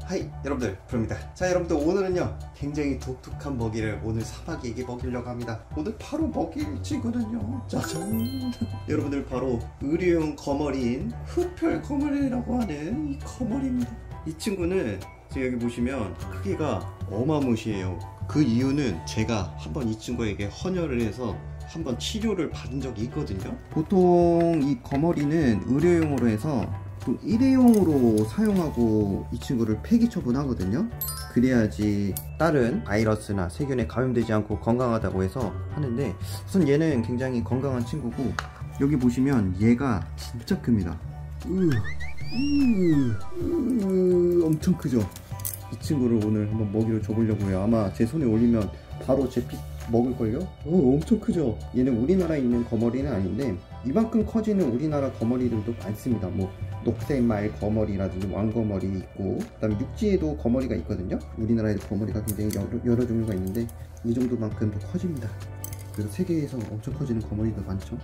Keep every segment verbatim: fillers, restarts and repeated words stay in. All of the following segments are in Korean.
하이 여러분들, 프로입니다. 자 여러분들, 오늘은요 굉장히 독특한 먹이를 오늘 사마귀에게 먹이려고 합니다. 오늘 바로 먹일 친구는요, 짜잔, 여러분들 바로 의료용 거머리인 흡혈 거머리라고 하는 이 거머리입니다. 이 친구는 지금 여기 보시면 크기가 어마무시해요. 그 이유는 제가 한번 이 친구에게 헌혈을 해서 한번 치료를 받은 적이 있거든요. 보통 이 거머리는 의료용으로 해서 일회용으로 사용하고 이 친구를 폐기 처분하거든요. 그래야지 다른 바이러스나 세균에 감염되지 않고 건강하다고 해서 하는데, 우선 얘는 굉장히 건강한 친구고, 여기 보시면 얘가 진짜 큽니다. 으, 으, 으, 엄청 크죠. 이 친구를 오늘 한번 먹이로 줘보려고 해요. 아마 제 손에 올리면 바로 제 피 먹을걸요? 오, 엄청 크죠. 얘는 우리나라에 있는 거머리는 아닌데 이만큼 커지는 우리나라 거머리들도 많습니다. 뭐 녹색말 거머리라든지 왕거머리 있고, 그 다음에 육지에도 거머리가 있거든요. 우리나라에도 거머리가 굉장히 여러, 여러 종류가 있는데 이 정도만큼 더 커집니다. 그래서 세계에서 엄청 커지는 거머리도 많죠.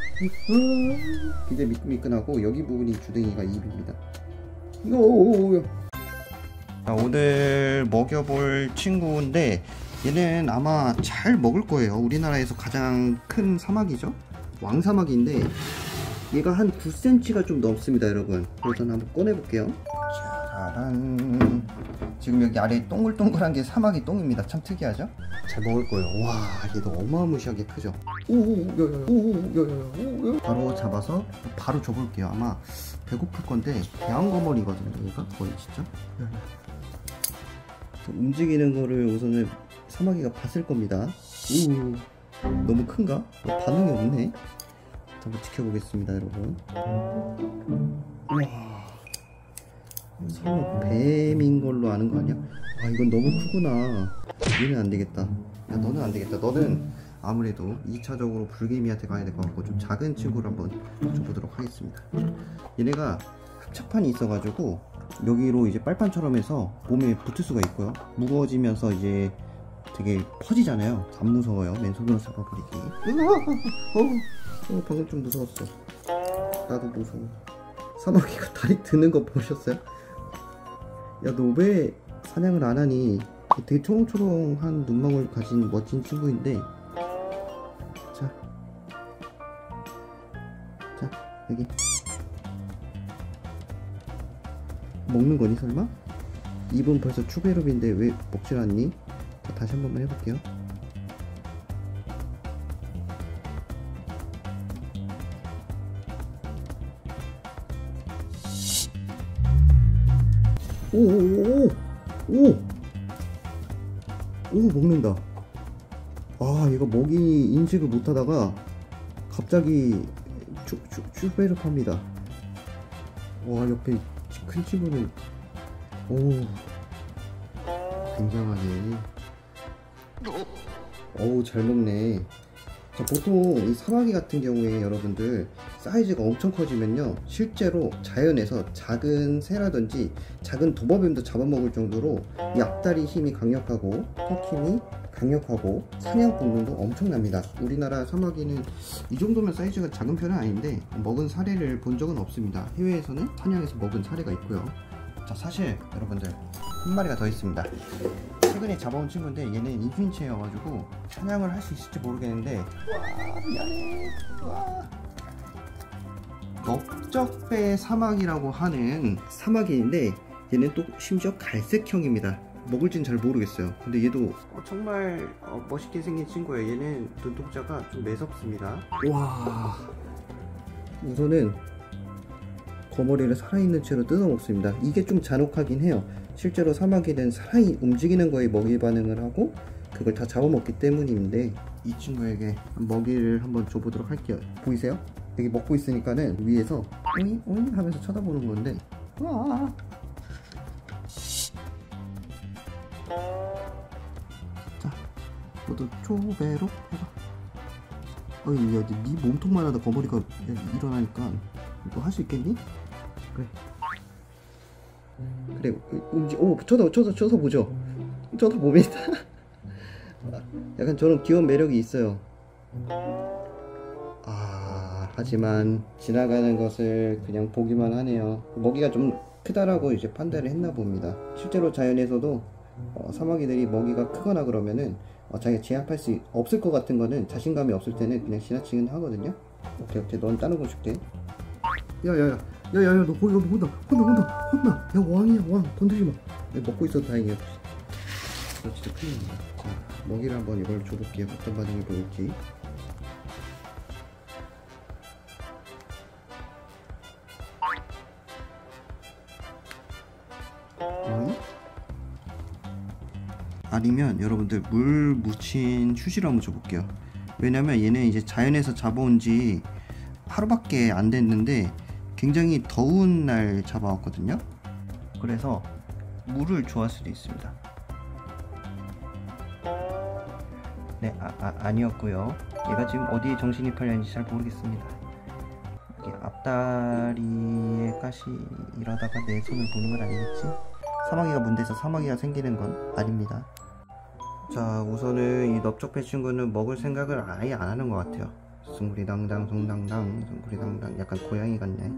굉장히 미끈미끈하고 여기 부분이 주둥이가 입입니다. 오오오. 자, 오늘 먹여볼 친구인데 얘는 아마 잘 먹을 거예요. 우리나라에서 가장 큰 사마귀죠. 왕사마귀인데 얘가 한 구 센티미터가 좀 넘습니다, 여러분. 그래서 한번 꺼내볼게요. 짜란. 지금 여기 아래에 동글동글한 게 사마귀 똥입니다. 참 특이하죠? 잘 먹을 거예요. 와, 얘도 어마무시하게 크죠? 오오오오오오오오오. 바로 잡아서 바로 줘볼게요. 아마 배고플 건데 대왕거머리거든요, 얘가 거의 진짜. 움직이는 거를 우선은 사마귀가 봤을 겁니다. 오, 너무 큰가? 반응이 없네. 한번 지켜보겠습니다, 여러분. 우와, 설마 뱀인 걸로 아는 거 아니야? 아, 이건 너무 크구나. 얘는 안 되겠다. 야, 너는 안 되겠다. 너는 아무래도 이 차적으로 불개미한테 가야 될 것 같고, 좀 작은 친구를 한번 줘보도록 하겠습니다. 얘네가 흡착판이 있어가지고 여기로 이제 빨판처럼 해서 몸에 붙을 수가 있고요. 무거워지면서 이제 되게 퍼지잖아요. 안 무서워요. 맨손으로 잡아버리기. 어, 어, 방금 좀 무서웠어. 나도 무서워. 사마귀가 다리 드는 거 보셨어요? 야, 너 왜 사냥을 안 하니? 되게 초롱초롱한 눈망울 가진 멋진 친구인데, 자, 자, 여기 먹는 거니 설마? 입은 벌써 추베르빈데 왜 먹질 않니? 자, 다시 한 번만 해볼게요. 오오오오 오! 오, 먹는다. 아, 얘가 먹이 인식을 못하다가 갑자기 추베르팝니다. 와, 옆에 큰 친구는 오, 굉장하네. 어우, 잘 먹네. 자, 보통 이 사마귀 같은 경우에 여러분들 사이즈가 엄청 커지면요, 실제로 자연에서 작은 새라든지 작은 도마뱀도 잡아먹을 정도로 이 앞다리 힘이 강력하고 턱 힘이 강력하고 사냥 본능도 엄청납니다. 우리나라 사마귀는 이 정도면 사이즈가 작은 편은 아닌데 먹은 사례를 본 적은 없습니다. 해외에서는 사냥해서 먹은 사례가 있고요. 자, 사실 여러분들 한 마리가 더 있습니다. 최근에 잡아온 친구인데 얘는 인fin치여가지고 사냥을 할 수 있을지 모르겠는데, 와, 미안해. 와. 넓적배 사마귀라고 하는 사마귀인데 얘는 또 심지어 갈색형입니다. 먹을진 잘 모르겠어요. 근데 얘도 어, 정말 어, 멋있게 생긴 친구예요. 얘는 눈동자가 좀 매섭습니다. 와, 우선은 거머리를 살아있는 채로 뜯어먹습니다. 이게 좀 잔혹하긴 해요. 실제로 사마귀는 살아이 움직이는 거에 먹이 반응을 하고 그걸 다 잡아먹기 때문인데, 이 친구에게 먹이를 한번 줘보도록 할게요. 보이세요? 여기 먹고 있으니까는 위에서 오잉 오잉 하면서 쳐다보는 건데, 와, 자, 너도 초배로 해봐. 어이, 야, 네 몸통만 하다 거머리가 일어나니까 너 할 수 있겠니? 그래. 그래, 움직, 오, 쳐다, 쳐다, 쳐서 보죠. 쳐다봅니다. 약간 저런 귀여운 매력이 있어요. 아, 하지만 지나가는 것을 그냥 보기만 하네요. 먹이가 좀 크다라고 이제 판단을 했나 봅니다. 실제로 자연에서도 어, 사마귀들이 먹이가 크거나 그러면은 어, 자기가 제압할 수 없을 것 같은 거는 자신감이 없을 때는 그냥 지나치긴 하거든요. 오케이 오케이, 넌 다른 거 줄게. 야야야 야야야, 너 거기 너 혼나 혼나 혼나 혼나. 야, 왕이야 왕, 건드리지 마. 먹고 있어도 다행이야. 너 진짜 큰일 난다. 자, 먹이를 한번 이걸 줘볼게요. 어떤 반응이 보일지. 응? 아니면 여러분들 물 묻힌 휴지를 한번 줘볼게요. 왜냐면 얘는 이제 자연에서 잡아온 지 하루밖에 안 됐는데 굉장히 더운 날 잡아왔거든요. 그래서 물을 좋아할 수도 있습니다. 네, 아, 아, 아니었고요. 얘가 지금 어디에 정신이 팔렸는지 잘 모르겠습니다. 여기 앞다리에 가시 일하다가 내 손을 보는 건 아니겠지? 사마귀가 문대서 사마귀가 생기는 건 아닙니다. 자, 우선은 이 넓적배 친구는 먹을 생각을 아예 안 하는 것 같아요. 숭구리당당 송당당 숭구리당당. 약간 고양이 같네.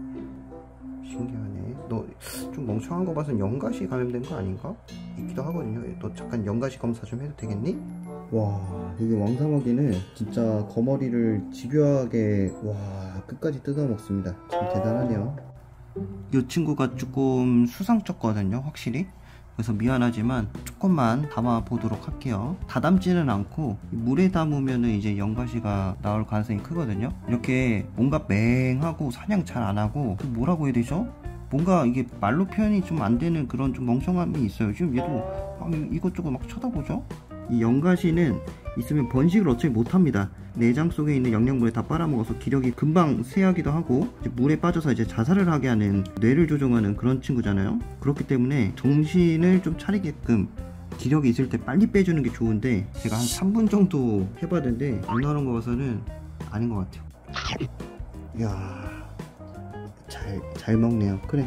신기하네. 너 좀 멍청한 거 봐서 연가시 감염된 거 아닌가? 있기도 하거든요. 너 잠깐 연가시 검사 좀 해도 되겠니? 와, 이게 왕사마귀는 진짜 거머리를 집요하게 와 끝까지 뜯어 먹습니다. 참 대단하네요. 이 친구가 조금 수상쩍거든요, 확실히. 그래서 미안하지만 조금만 담아 보도록 할게요. 다 담지는 않고 물에 담으면 이제 연가시가 나올 가능성이 크거든요. 이렇게 뭔가 맹하고 사냥 잘 안 하고 뭐라고 해야 되죠? 뭔가 이게 말로 표현이 좀 안 되는 그런 좀 멍청함이 있어요. 지금 얘도 막 이것저것 막 쳐다보죠? 이 연가시는 있으면 번식을 어차피 못합니다. 내장 속에 있는 영양분을 다 빨아먹어서 기력이 금방 쇠하기도 하고 이제 물에 빠져서 이제 자살을 하게 하는, 뇌를 조종하는 그런 친구잖아요. 그렇기 때문에 정신을 좀 차리게끔 기력이 있을 때 빨리 빼주는 게 좋은데, 제가 한 삼 분 정도 해봤는데 안 나오는 거 봐서는 아닌 것 같아요. 이야, 잘, 잘 먹네요. 그래.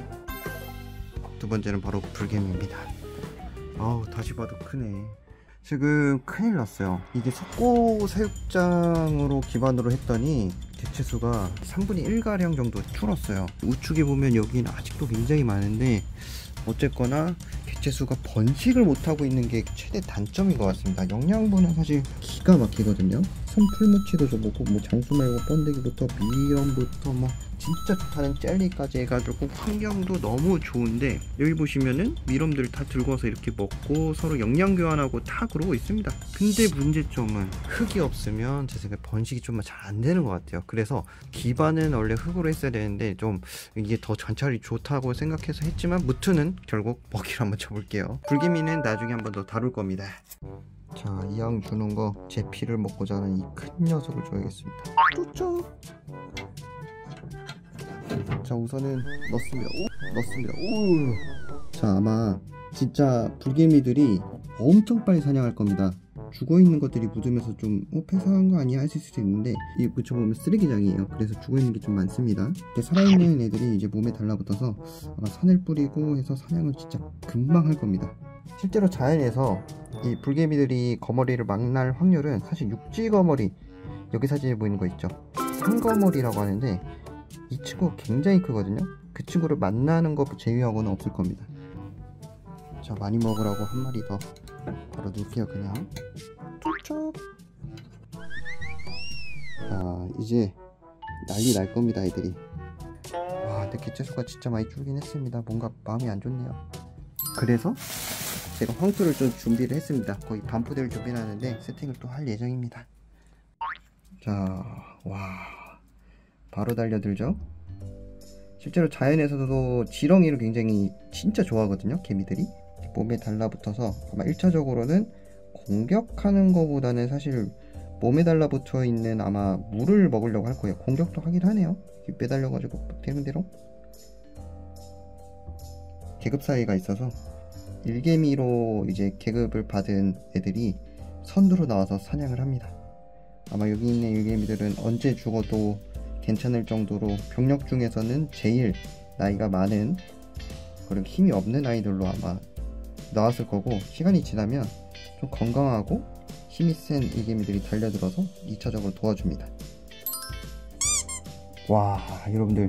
두 번째는 바로 불개미입니다. 아우, 다시 봐도 크네. 지금 큰일 났어요. 이게 석고사육장으로 기반으로 했더니 개체수가 삼분의 일가량 정도 줄었어요. 우측에 보면 여기는 아직도 굉장히 많은데 어쨌거나 개체수가 번식을 못하고 있는 게 최대 단점인 것 같습니다. 영양분은 사실 기가 막히거든요. 선풀무치도 좋고 뭐 장수 말고 번데기부터 미럼부터 뭐 진짜 좋다는 젤리까지 해가지고 환경도 너무 좋은데, 여기 보시면은 미럼들 다 들고 와서 이렇게 먹고 서로 영양 교환하고 다 그러고 있습니다. 근데 문제점은 흙이 없으면 제 생각에 번식이 좀 잘 안 되는 것 같아요. 그래서 기반은 원래 흙으로 했어야 되는데 좀 이게 더 관찰이 좋다고 생각해서 했지만 무트는 결국 먹이를 한번 줘볼게요. 불개미는 나중에 한번 더 다룰 겁니다. 자, 이왕 주는 거 제 피를 먹고자 하는 이 큰 녀석을 줘야겠습니다. 쭈쭈. 자, 우선은 넣습니다. 오, 넣습니다. 오. 자, 아마 진짜 불개미들이 엄청 빨리 사냥할 겁니다. 죽어있는 것들이 묻으면서 좀 어, 폐사한 거 아니야 하실 수도 있는데, 이 붙여보면 쓰레기장이에요. 그래서 죽어있는 게 좀 많습니다. 근데 살아있는 애들이 이제 몸에 달라붙어서 아마 산을 뿌리고 해서 사냥을 진짜 금방 할 겁니다. 실제로 자연에서 이 불개미들이 거머리를 막 날 확률은 사실 육지 거머리, 여기 사진에 보이는 거 있죠, 상거머리라고 하는데 이 친구가 굉장히 크거든요. 그 친구를 만나는 거 제외하고는 없을 겁니다. 자, 많이 먹으라고 한 마리 더 바로 넣을게요. 그냥 툭툭. 자, 이제 난리 날 겁니다, 애들이. 와, 근데 개체수가 진짜 많이 줄긴 했습니다. 뭔가 마음이 안 좋네요. 그래서 제가 황토를 좀 준비를 했습니다. 거의 반포대를 준비하는데 세팅을 또 할 예정입니다. 자, 와, 바로 달려들죠. 실제로 자연에서도 지렁이를 굉장히 진짜 좋아하거든요, 개미들이. 몸에 달라붙어서 아마 일 차적으로는 공격하는 것보다는 사실 몸에 달라붙어 있는 아마 물을 먹으려고 할 거예요. 공격도 하긴 하네요. 매달려가지고 되는 대로. 계급 사이가 있어서 일개미로 이제 계급을 받은 애들이 선두로 나와서 사냥을 합니다. 아마 여기 있는 일개미들은 언제 죽어도 괜찮을 정도로 병력 중에서는 제일 나이가 많은, 그리고 힘이 없는 아이들로 아마 나왔을 거고, 시간이 지나면 좀 건강하고 힘이 센 일개미들이 달려들어서 이 차적으로 도와줍니다. 와, 여러분들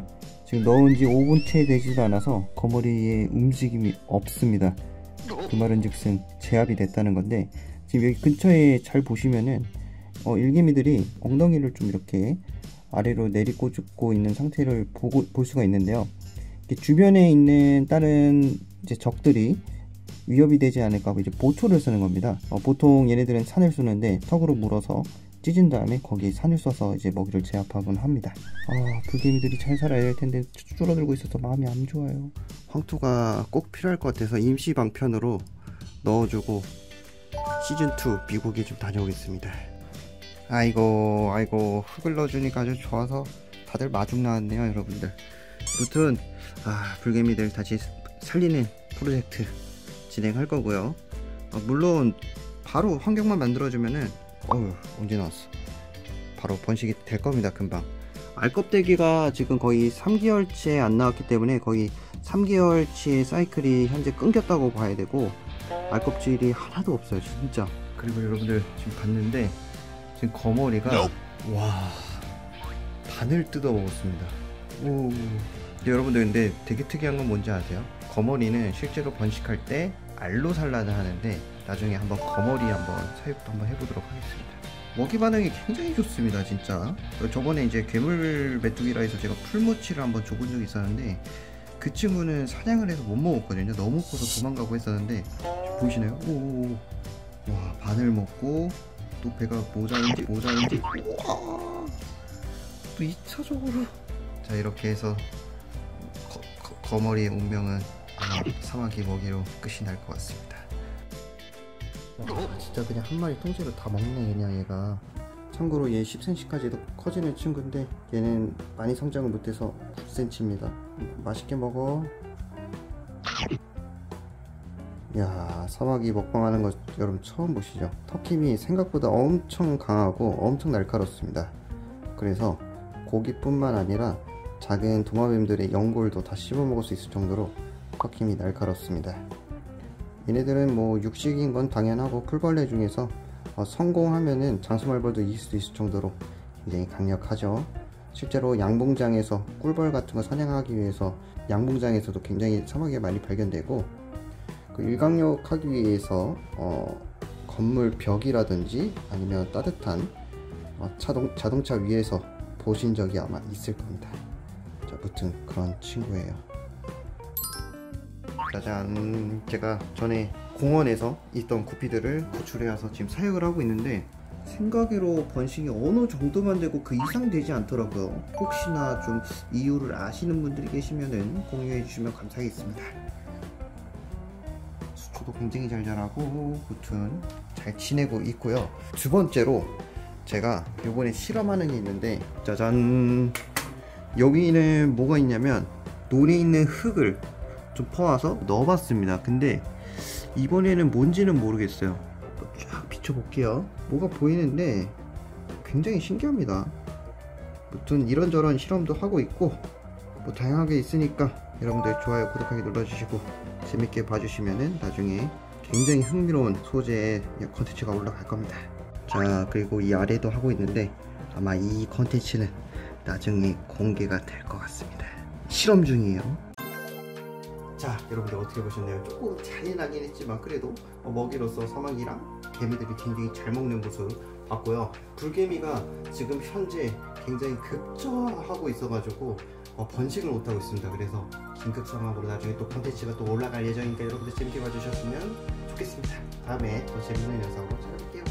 지금 넣은 지 오 분째 되지도 않아서 거머리에 움직임이 없습니다. 그 말은 즉슨 제압이 됐다는 건데, 지금 여기 근처에 잘 보시면은 어, 일개미들이 엉덩이를 좀 이렇게 아래로 내리꽂고 있는 상태를 보고, 볼 수가 있는데요. 주변에 있는 다른 이제 적들이 위협이 되지 않을까 하고 이제 보초를 쓰는 겁니다. 어, 보통 얘네들은 산을 쏘는데 턱으로 물어서 찢은 다음에 거기에 산을 쏴서 이제 먹이를 제압하곤 합니다. 아, 불개미들이 잘 살아야 할 텐데 줄어들고 있어서 마음이 안 좋아요. 황토가 꼭 필요할 것 같아서 임시 방편으로 넣어주고 시즌투 미국에 좀 다녀오겠습니다. 아이고 아이고 흙을 넣어주니까 아주 좋아서 다들 마중 나왔네요 여러분들. 아무튼 아, 불개미들 다시 살리는 프로젝트 진행할 거고요. 아, 물론 바로 환경만 만들어주면은 어휴 언제 나왔어, 바로 번식이 될 겁니다. 금방. 알껍데기가 지금 거의 삼 개월째 안 나왔기 때문에 거의 삼 개월치의 사이클이 현재 끊겼다고 봐야 되고, 알껍질이 하나도 없어요 진짜. 그리고 여러분들 지금 봤는데 지금 거머리가 no. 와 반을 뜯어 먹었습니다. 오. 여러분들 근데 되게 특이한 건 뭔지 아세요? 거머리는 실제로 번식할 때 알로 산란을 하는데 나중에 한번 거머리 한번 사육도 한번 해보도록 하겠습니다. 먹이 반응이 굉장히 좋습니다 진짜. 저번에 이제 괴물 메뚜기라 해서 제가 풀무치를 한번 줘본 적이 있었는데 그 친구는 사냥을 해서 못 먹었거든요. 너무 커서 도망가고 했었는데 보이시나요? 오오오. 와 반을 먹고 또 배가 모자른지 모자른지 우와 또 이 차적으로. 자 이렇게 해서 거, 거, 거머리의 운명은 아마 사마귀 먹이로 끝이 날 것 같습니다. 아, 진짜 그냥 한 마리 통째로 다 먹네 그냥 얘가. 참고로 얘 십 센티미터까지도 커지는 친구인데 얘는 많이 성장을 못해서 구 센티미터입니다 맛있게 먹어. 야 사마귀 먹방하는 거 여러분 처음 보시죠? 턱힘이 생각보다 엄청 강하고 엄청 날카롭습니다. 그래서 고기뿐만 아니라 작은 도마뱀들의 연골도 다 씹어먹을 수 있을 정도로 턱힘이 날카롭습니다. 얘네들은 뭐 육식인 건 당연하고 풀벌레 중에서 어, 성공하면은 장수말벌도 이길 수도 있을 정도로 굉장히 강력하죠. 실제로 양봉장에서 꿀벌 같은 거 사냥하기 위해서 양봉장에서도 굉장히 사마귀가 많이 발견되고, 그 일광욕 하기 위해서 어, 건물 벽이라든지 아니면 따뜻한 어, 자동, 자동차 위에서 보신 적이 아마 있을 겁니다. 자, 아무튼 그런 친구예요. 짜잔, 제가 전에 공원에서 있던 구피들을 구출해 와서 지금 사육을 하고 있는데 생각외로 번식이 어느 정도만 되고 그 이상 되지 않더라고요. 혹시나 좀 이유를 아시는 분들이 계시면은 공유해 주시면 감사하겠습니다. 수초도 굉장히 잘 자라고 아무튼 잘 지내고 있고요. 두 번째로 제가 요번에 실험하는 게 있는데, 짜잔, 여기는 뭐가 있냐면 논에 있는 흙을 좀 퍼와서 넣어봤습니다. 근데 이번에는 뭔지는 모르겠어요. 쫙 비춰볼게요. 뭐가 보이는데 굉장히 신기합니다. 아무튼 이런저런 실험도 하고 있고 뭐 다양하게 있으니까 여러분들 좋아요 구독하기 눌러주시고 재밌게 봐주시면은 나중에 굉장히 흥미로운 소재의 컨텐츠가 올라갈 겁니다. 자 그리고 이 아래도 하고 있는데 아마 이 컨텐츠는 나중에 공개가 될 것 같습니다. 실험 중이에요. 자 여러분들 어떻게 보셨나요? 조금 잔인하긴 했지만 그래도 먹이로서 사마귀랑 개미들이 굉장히 잘 먹는 모습 봤고요. 불개미가 지금 현재 굉장히 급저하하고 있어가지고 어, 번식을 못하고 있습니다. 그래서 긴급 상황으로 나중에 또 콘텐츠가 또 올라갈 예정이니까 여러분들 재밌게 봐주셨으면 좋겠습니다. 다음에 더 재밌는 영상으로 찾아뵐게요.